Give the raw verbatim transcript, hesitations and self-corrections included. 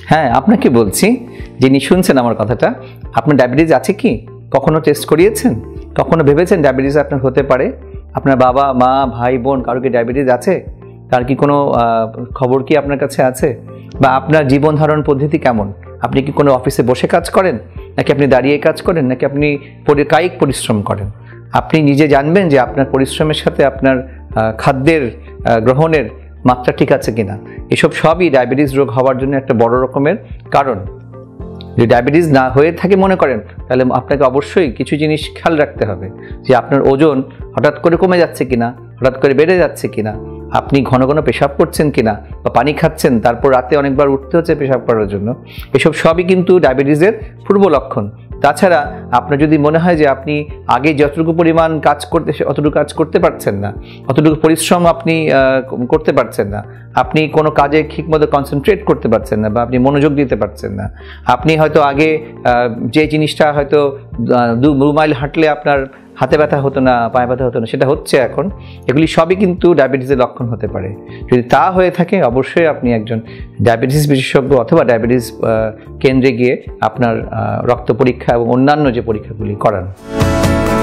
হ্যাঁ, আপনাকে বলছি, যিনি শুনছেন আমার কথাটা, আপনার ডায়াবেটিস আছে কি? কখনো টেস্ট করিয়েছেন? কখনো ভেবেছেন ডায়াবেটিস আপনার হতে পারে? আপনার বাবা মা ভাই বোন কারো কি ডায়াবেটিস আছে? তার কি কোনো খবর কি আপনার কাছে আছে? বা আপনার জীবন ধারণ পদ্ধতি কেমন? আপনি কি কোনো অফিসে বসে কাজ করেন, নাকি আপনি দাঁড়িয়ে কাজ করেন, নাকি আপনি কায়িক পরিশ্রম করেন? আপনি নিজে জানবেন যে আপনার পরিশ্রমের সাথে আপনার খাদ্যের গ্রহণের মাত্রা ঠিক আছে কিনা। এসব সবই ডায়াবেটিস রোগ হওয়ার জন্য একটা বড় রকমের কারণ। যদি ডায়াবেটিস না হয়ে থাকে মনে করেন, তাহলে আপনাকে অবশ্যই কিছু জিনিস খেয়াল রাখতে হবে, যে আপনার ওজন হঠাৎ করে কমে যাচ্ছে কিনা, হঠাৎ করে বেড়ে যাচ্ছে কিনা, আপনি ঘন ঘন পেশাব করছেন কিনা, বা পানি খাচ্ছেন তারপর রাতে অনেকবার উঠতে হচ্ছে পেশাব করার জন্য। এসব সবই কিন্তু ডায়াবেটিসের পূর্ব লক্ষণ। তাছাড়া আপনার যদি মনে হয় যে আপনি আগে যতটুকু পরিমাণ কাজ করতে অতটুকু কাজ করতে পারছেন না, অতটুকু পরিশ্রম আপনি করতে পারছেন না, আপনি কোনো কাজে ঠিকমতো কনসেন্ট্রেট করতে পারছেন না, বা আপনি মনোযোগ দিতে পারছেন না, আপনি হয়তো আগে যে জিনিসটা হয়তো দু মাইল হাঁটলে আপনার হাতে ব্যথা হতো না, পায়ে ব্যথা হতো না, সেটা হচ্ছে এখন, এগুলি সবই কিন্তু ডায়াবেটিসের লক্ষণ হতে পারে। যদি তা হয়ে থাকে অবশ্যই আপনি একজন ডায়াবেটিস বিশেষজ্ঞ অথবা ডায়াবেটিস কেন্দ্রে গিয়ে আপনার রক্ত পরীক্ষা এবং অন্যান্য যে পরীক্ষাগুলি করান।